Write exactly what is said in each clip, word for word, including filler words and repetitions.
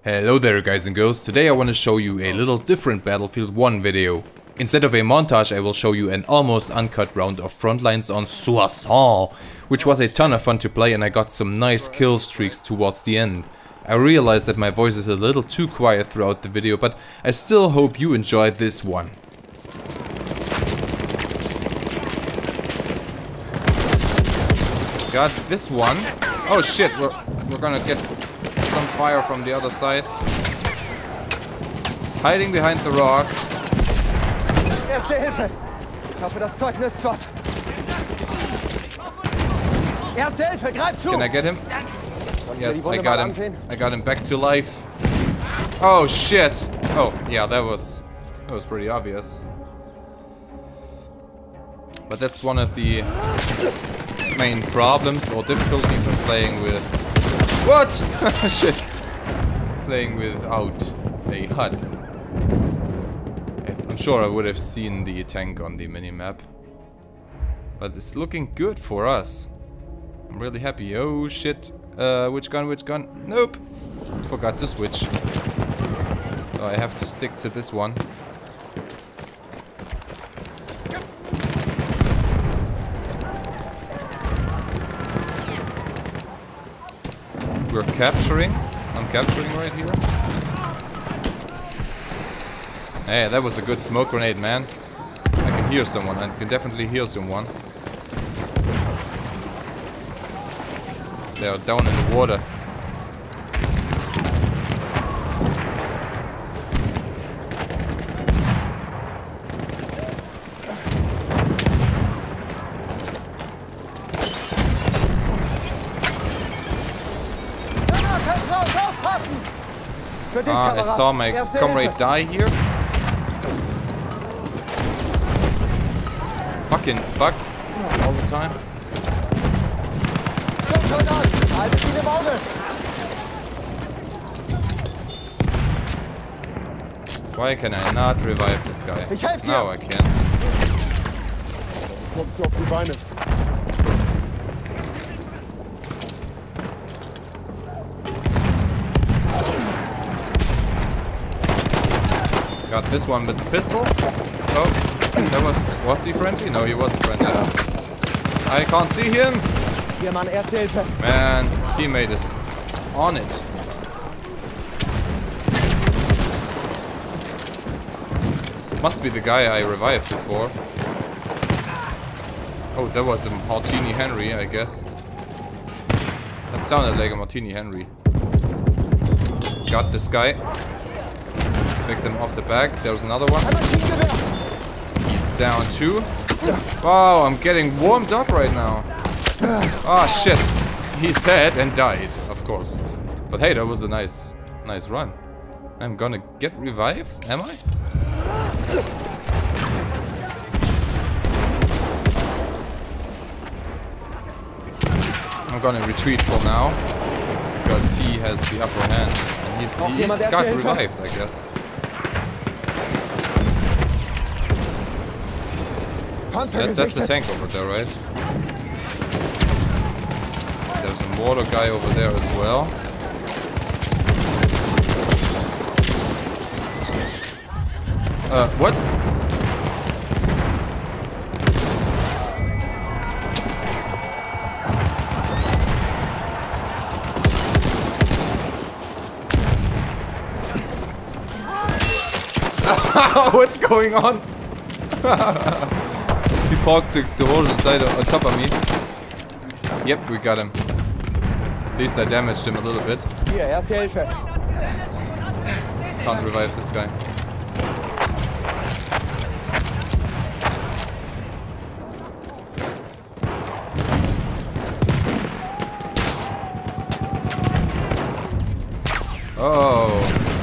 Hello there guys and girls, today I want to show you a little different Battlefield one video. Instead of a montage I will show you an almost uncut round of Frontlines on Shoutout, which was a ton of fun to play and I got some nice kill streaks towards the end. I realized that my voice is a little too quiet throughout the video, but I still hope you enjoyed this one. Got this one. Oh shit, we're, we're gonna get some fire from the other side. Hiding behind the rock. Erste Hilfe! Ich hoffe, das Zeug nützt was. Erste Hilfe, greif zu! Can I get him? Yes, I got him. I got him back to life. Oh shit! Oh, yeah, that was that was pretty obvious. But that's one of the main problems or difficulties of playing with what? Shit. Playing without a H U D. I'm sure I would have seen the tank on the minimap. But it's looking good for us. I'm really happy. Oh shit. Uh, which gun, which gun? Nope. Forgot to switch. So I have to stick to this one. We're capturing. I'm capturing right here. Hey, that was a good smoke grenade, man. I can hear someone. I can definitely hear someone. They are down in the water. Ah, I saw my comrade die here. Fucking bugs all the time. Why can I not revive this guy? Now I can. Got this one with the pistol. Oh, that was was he friendly? No, he wasn't friendly. I can't see him. Man, teammate is on it. This must be the guy I revived before. Oh, that was a Martini Henry, I guess. That sounded like a Martini Henry. Got this guy. Picked him off the back. There was another one. He's down too. Wow, I'm getting warmed up right now. Ah, shit. He's dead and died, of course. But hey, that was a nice, nice run. I'm gonna get revived, am I? I'm gonna retreat for now. Because he has the upper hand. And he's, he got revived, I guess. That, that's the tank over there, right? There's a mortar guy over there as well. Uh, what? What's going on? He parked the, the horse inside on top of me. Yep, we got him. At least I damaged him a little bit. Can't revive this guy. Oh.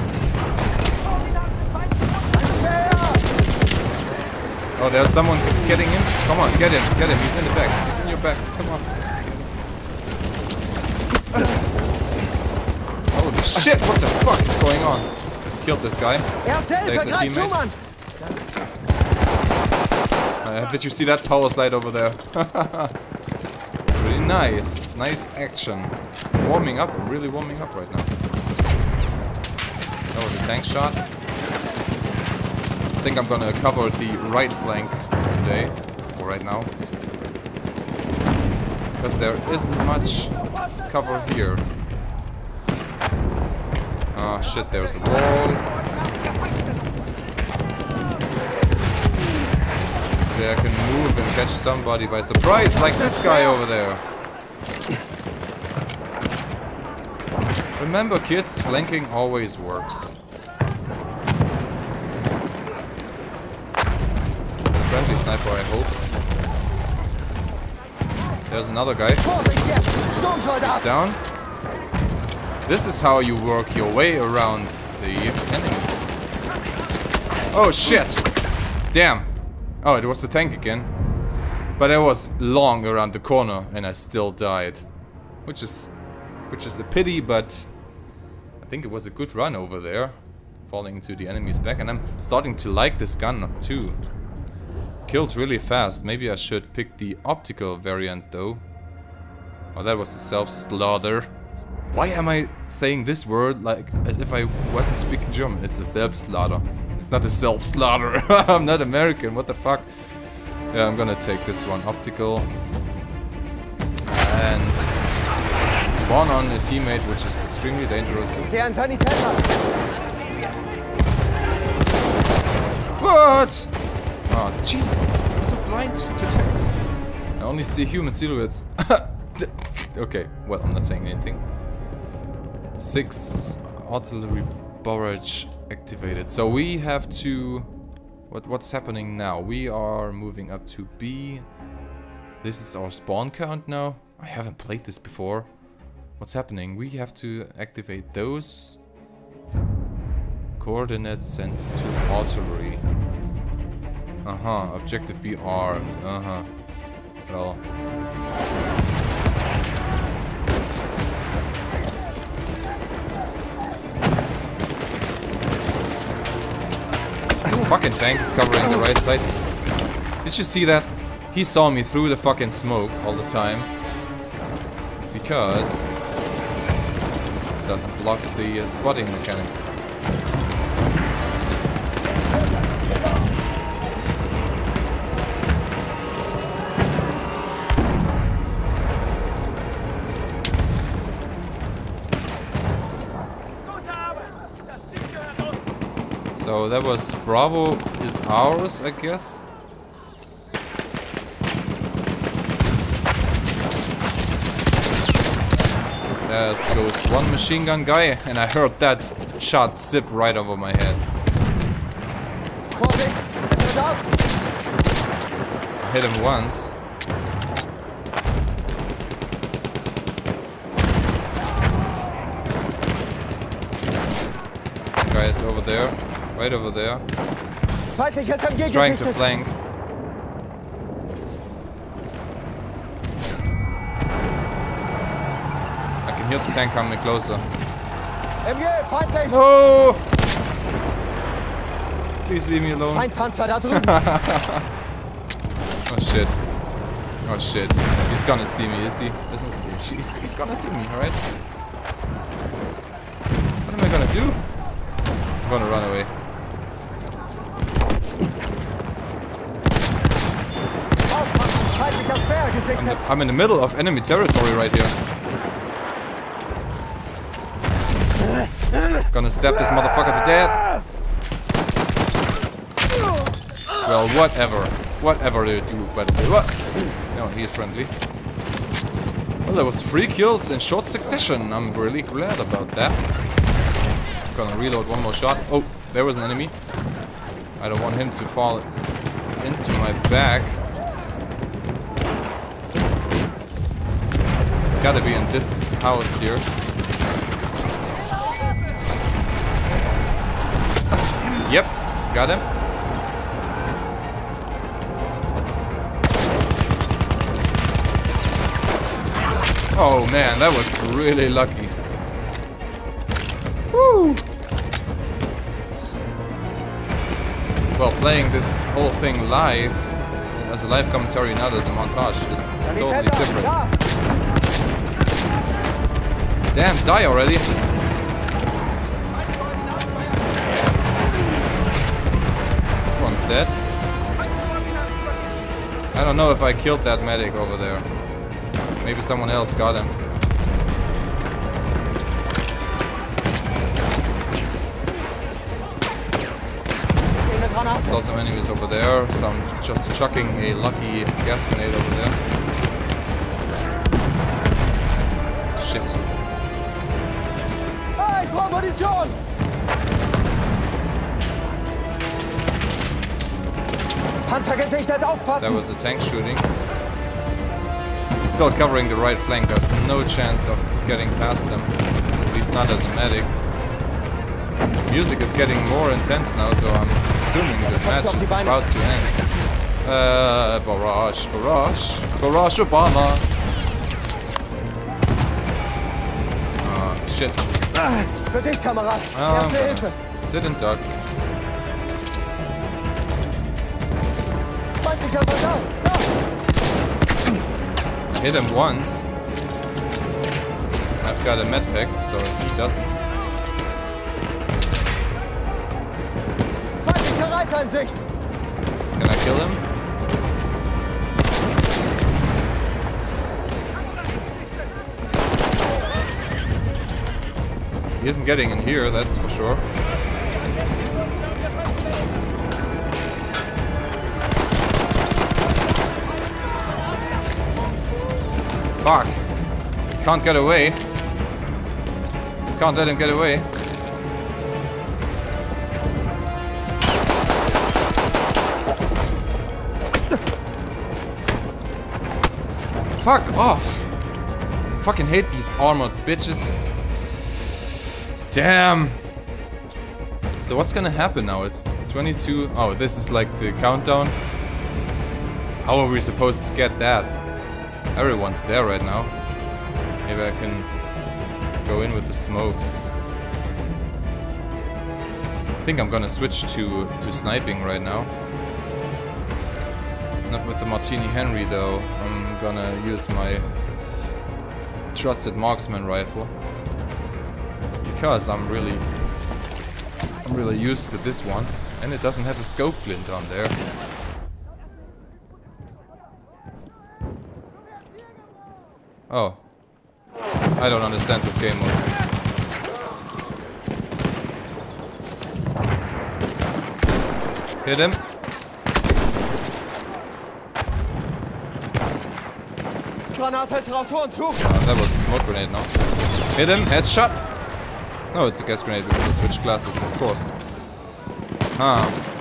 Oh, there's someone getting him. Come on, get him, get him. He's in the back. He's in your back. Come on. Holy shit, what the fuck is going on? Killed this guy. Saved the teammate. Uh, did you see that power slide over there? Really nice. Nice action. Warming up. I'm really warming up right now. cover the tank shot. I think I'm gonna cover the right flank today, or right now. Because there isn't much cover here. Oh shit, there's a wall. There I can move and catch somebody by surprise, like this guy over there. Remember kids, flanking always works. It's a friendly sniper, I hope. There's another guy. He's down. This is how you work your way around the enemy. Oh shit! Damn! Oh, it was the tank again. But I was long around the corner and I still died. Which is which is a pity, but I think it was a good run over there. Falling into the enemy's back, and I'm starting to like this gun too. Kills really fast. Maybe I should pick the optical variant though. Oh, that was a self-slaughter. Why am I saying this word like as if I wasn't speaking German? It's a self-slaughter. It's not a self-slaughter. I'm not American. What the fuck? Yeah, I'm gonna take this one. Optical. And spawn on a teammate, which is extremely dangerous. What? Oh, Jesus. I'm so blind to tanks. I only see human silhouettes. Okay, well, I'm not saying anything. Six artillery barrage activated. So we have to... What, what's happening now? We are moving up to B. This is our spawn count now. I haven't played this before. What's happening? We have to activate those coordinates sent to artillery. Uh-huh. Objective B armed. Uh-huh. Well... Fucking tank is covering the right side. Did you see that? He saw me through the fucking smoke all the time. Because it doesn't block the uh, spotting mechanic. So that was Bravo is ours, I guess. There goes one machine gun guy, and I heard that shot zip right over my head. I hit him once. Guys over there. Right over there. He's trying to flank. I can hear the tank coming closer. Oh! Please leave me alone. Oh shit. Oh shit. He's gonna see me, is he? Isn't he? He's, he's gonna see me, alright? What am I gonna do? I'm gonna run away. I'm in the middle of enemy territory right here. Gonna stab this motherfucker to death. Well, whatever. Whatever they do, but what? No, he is friendly. Well, there was three kills in short succession. I'm really glad about that. Gonna reload one more shot. Oh, there was an enemy. I don't want him to fall into my back. He's gotta be in this house here. Yep, got him. Oh man, that was really lucky. Woo! Well, playing this whole thing live, as a live commentary, not as a montage, is totally different. Damn, die already! dead? I don't know if I killed that medic over there. Maybe someone else got him. I saw some enemies over there, so I'm just chucking a lucky gas grenade over there. Shit. Hey, ich brauche Munition! Panzer gesichtet, aufpassen! That was a tank shooting. He's still covering the right flank. There's no chance of getting past him. At least not as a medic. Music is getting more intense now, so I'm assuming the match is about to end. Uh, barrage, barrage, barrage Obama. Oh, shit. Für dich, Kamerad. Oh, Erste Hilfe. Sit and duck. Feindlicher Soldat. I hit him once. I've got a med pack, so he doesn't. Feindlicher Reiter in Sicht. Can I kill him? He isn't getting in here, that's for sure. Fuck. Can't get away. Can't let him get away. Fuck off! I fucking hate these armored bitches. Damn! So what's gonna happen now? It's twenty-two... Oh, this is like the countdown. How are we supposed to get that? Everyone's there right now. Maybe I can go in with the smoke. I think I'm gonna switch to, to sniping right now. Not with the Martini Henry though. I'm gonna use my trusted marksman rifle. Because I'm really I'm really used to this one. And it doesn't have a scope glint on there. Oh. I don't understand this game mode. Hit him. Granate ist raus, Horn zu! Oh, that was a smoke grenade now. Hit him, headshot. No, it's a gas grenade because I switched classes, of course. Huh.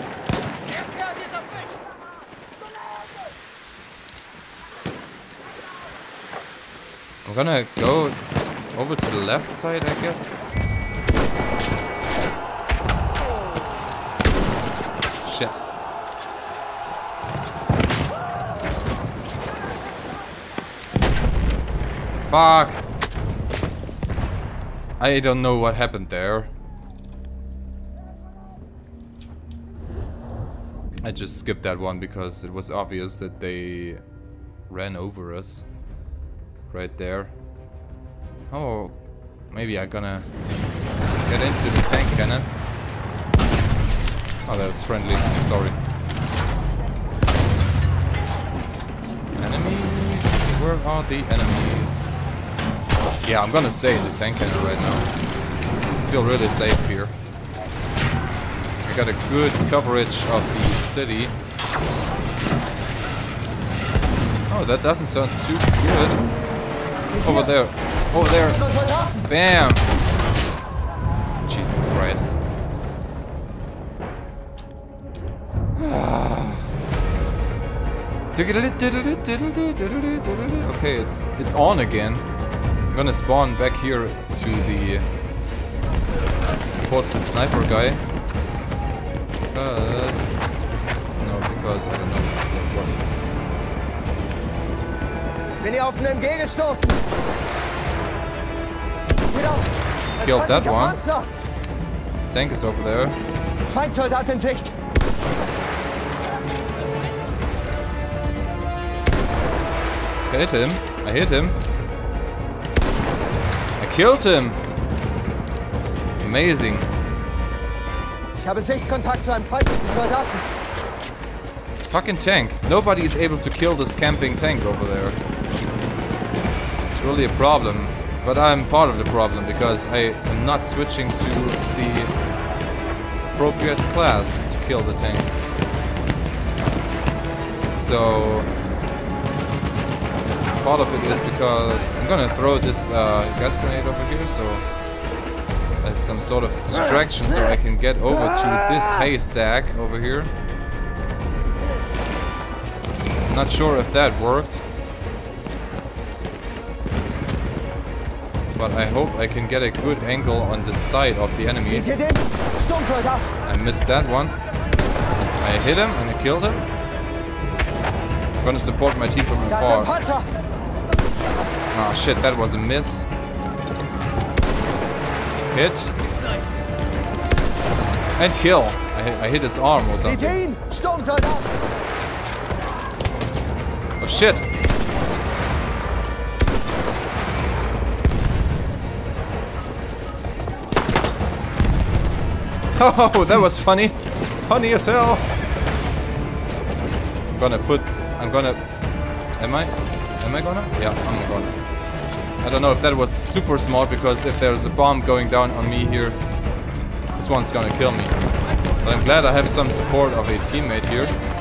I'm gonna go over to the left side, I guess. Shit. Fuck! I don't know what happened there. I just skipped that one because it was obvious that they ran over us. Right there. Oh, maybe I'm gonna get into the tank cannon. Oh, that was friendly. Sorry. Enemies? Where are the enemies? Yeah, I'm gonna stay in the tank cannon right now. I feel really safe here. I got a good coverage of the city. Oh, that doesn't sound too good. Over there. Over there. Bam! Jesus Christ. Okay, it's it's on again. I'm gonna spawn back here to the to support the sniper guy. Because no, because I don't know what. Bin ihr auf einen entgegengestoßen. Killed that one. Tank is over there. Feindsoldat in Sicht. I hit him. I hit him. I killed him. Amazing. Ich habe Sichtkontakt zu einem feindlichen Soldaten. This fucking tank. Nobody is able to kill this camping tank over there. It's really a problem. But I'm part of the problem because I am not switching to the appropriate class to kill the tank. So part of it is because I'm gonna throw this uh, gas grenade over here, so as some sort of distraction, so I can get over to this haystack over here. Not sure if that worked, but I hope I can get a good angle on the side of the enemy. I missed that one. I hit him and I killed him. I'm gonna support my team from afar. Oh shit, that was a miss. Hit. And kill. I hit, I hit his arm or something. Oh shit. Oh, that was funny. Funny as hell. I'm gonna put... I'm gonna... Am I? Am I gonna? Yeah, I'm gonna. I don't know if that was super smart, because if there's a bomb going down on me here, this one's gonna kill me. But I'm glad I have some support of a teammate here.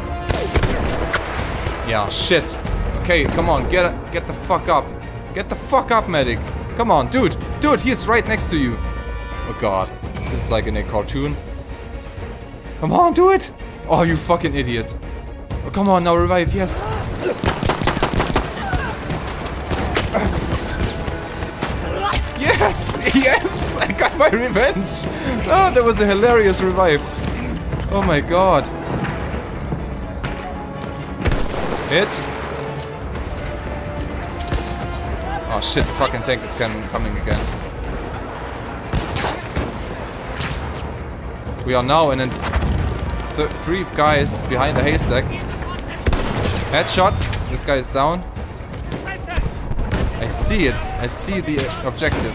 Yeah, shit. Okay, come on, get get the fuck up. Get the fuck up, medic. Come on, dude. Dude, he's right next to you. Oh god. This is like in a cartoon. Come on, do it. Oh, you fucking idiot. Oh, come on, now revive, yes. Yes, yes, I got my revenge. Oh, that was a hilarious revive. Oh my god. Hit. Oh shit, the fucking tank is coming again. We are now in a th three guys behind the haystack. Headshot. This guy is down. I see it. I see the objective.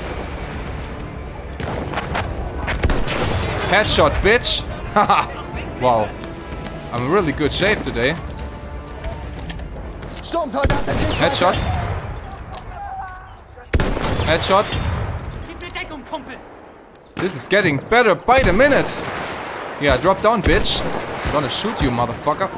Headshot, bitch! Haha! Wow. I'm in really good shape today. Headshot. Headshot. This is getting better by the minute. Yeah, drop down, bitch. I'm gonna shoot you, motherfucker.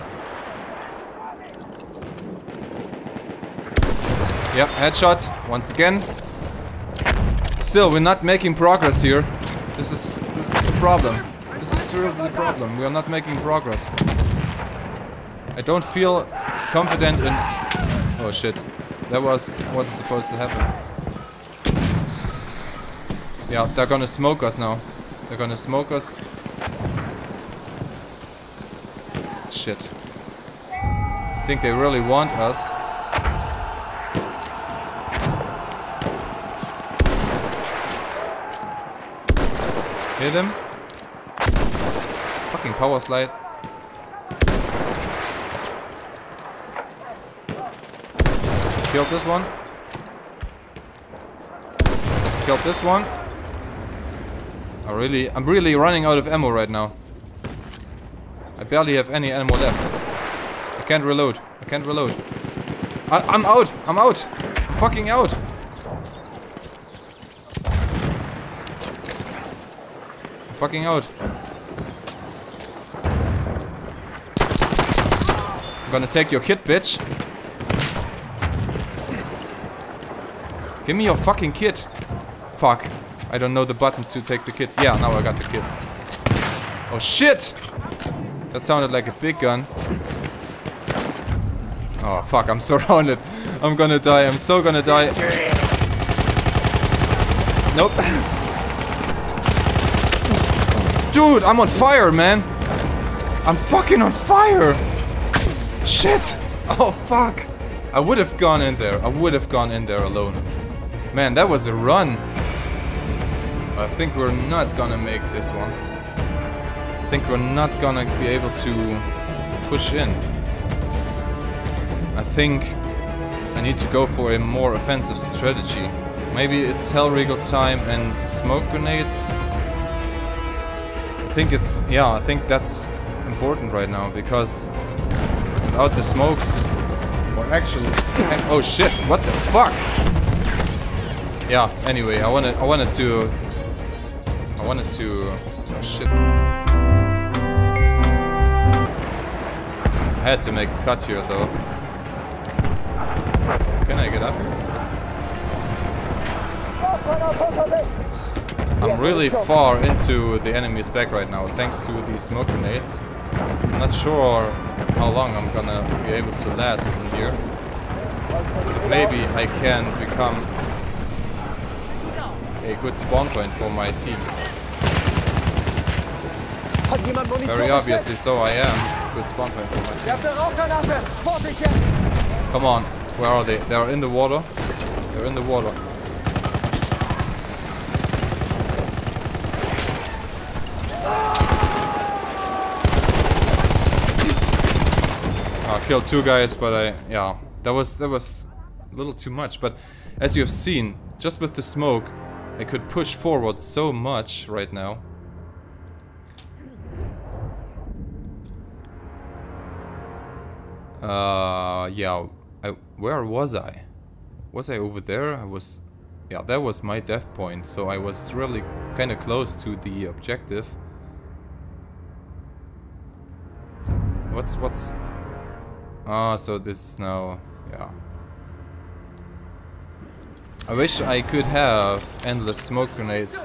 Yep, headshot. Once again. Still, we're not making progress here. This is this is the problem. This is really the problem. We are not making progress. I don't feel confident in... Oh shit. That was wasn't supposed to happen. Yeah, they're gonna smoke us now. They're gonna smoke us. Shit. I think they really want us. Hit him. Fucking power slide. Killed this one. Killed this one. I really, I'm really running out of ammo right now. I barely have any ammo left. I can't reload. I can't reload. I, I'm out. I'm out. I'm fucking out. I'm fucking out. I'm gonna take your kit, bitch. Give me your fucking kit. Fuck. I don't know the button to take the kit. Yeah, now I got the kit. Oh shit! That sounded like a big gun. Oh fuck, I'm surrounded. I'm gonna die. I'm so gonna die. Nope. Dude, I'm on fire, man. I'm fucking on fire. Shit. Oh fuck. I would have gone in there. I would have gone in there alone. Man, that was a run. I think we're not gonna make this one. I think we're not gonna be able to push in. I think I need to go for a more offensive strategy. Maybe it's Hellriegel time and smoke grenades. I think it's... yeah, I think that's important right now, because without the smokes. Or actually, oh shit! What the fuck? Yeah. Anyway, I wanted, I wanted to, I wanted to. Oh shit! I had to make a cut here though. Can I get up here? I'm really far into the enemy's back right now, thanks to these smoke grenades. I'm not sure how long I'm gonna be able to last in here. But maybe I can become a good spawn point for my team. Very obviously so I am. Good spawn point for my team. Come on, where are they? They're in the water. They're in the water. I killed two guys, but I, yeah, that was that was a little too much. But as you have seen, just with the smoke, I could push forward so much right now. Uh, yeah. I, where was I? Was I over there? I was, yeah, that was my death point. So I was really kind of close to the objective. What's what's? Ah, so this is now, yeah. I wish I could have endless smoke grenades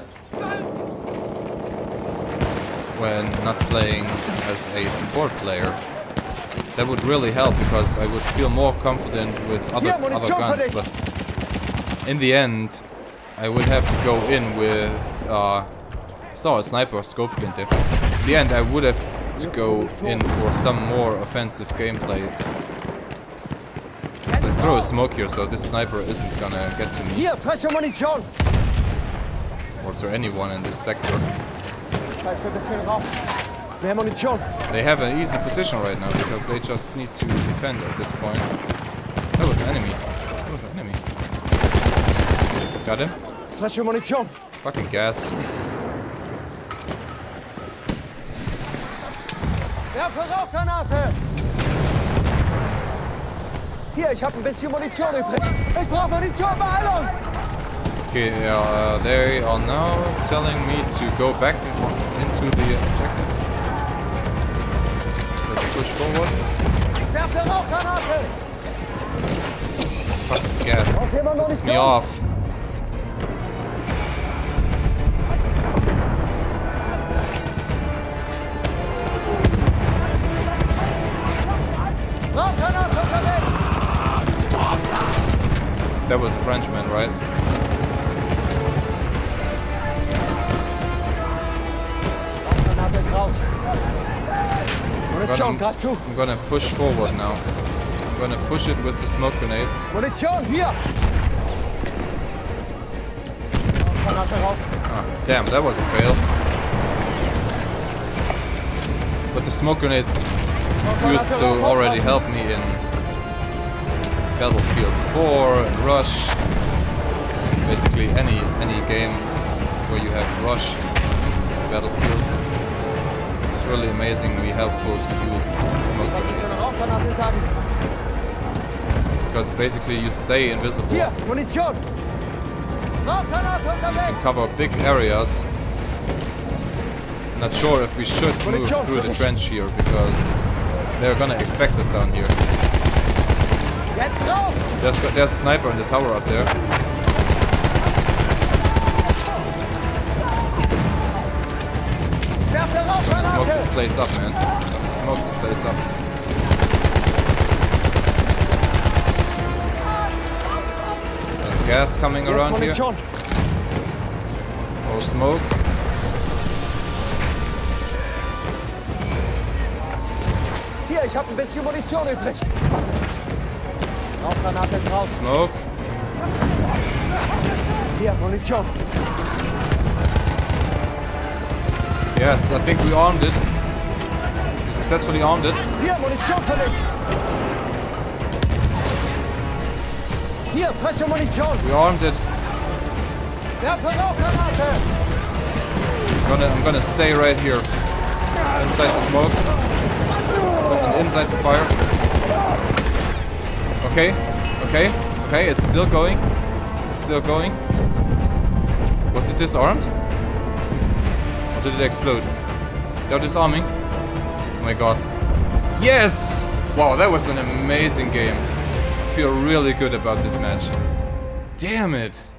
when not playing as a support player. That would really help because I would feel more confident with other, other guns, but in the end I would have to go in with, uh, saw a sniper scope glint there. In the end I would have to go in for some more offensive gameplay. Let's throw a smoke here so this sniper isn't gonna get to me. Or to anyone in this sector. They have an easy position right now because they just need to defend at this point. That was an enemy. That was an enemy. Got him? Fucking gas. Hier, ich habe ein bisschen Munition übrig. Ich brauche Munition, Beeilung! Okay, uh, they are now telling me to go back into the objective. Let's push forward. Ich werfe Rauchgranate! Fucking gas. Pisses me off. That was a Frenchman, right? I'm gonna, I'm gonna push forward now. I'm gonna push it with the smoke grenades. Ah, damn, that was a fail. But the smoke grenades used to already help me in Battlefield four and Rush. Basically any any game where you have Rush Battlefield. It's really amazingly helpful to use smoke grenades. Because basically you stay invisible. You can cover big areas. Not sure if we should move through the trench here because they're gonna expect us down here. There's, there's a sniper in the tower up there. I'm gonna smoke this place up, man. I'm gonna smoke this place up. There's gas coming around here. More smoke. Hier, ich habe ein bisschen Munition übrig. Rauchgranate ist raus. Smoke. Hier, Munition. Yes, I think we armed it. We successfully armed it. Hier, Munition für dich. Hier, frische Munition. We armed it. Werfe Rauchgranate. I'm gonna, I'm gonna stay right here. Inside the smoke. And inside the fire. Okay, okay, okay, it's still going. It's still going. Was it disarmed? Or did it explode? They're disarming. Oh my god. Yes! Wow, that was an amazing game. I feel really good about this match. Damn it.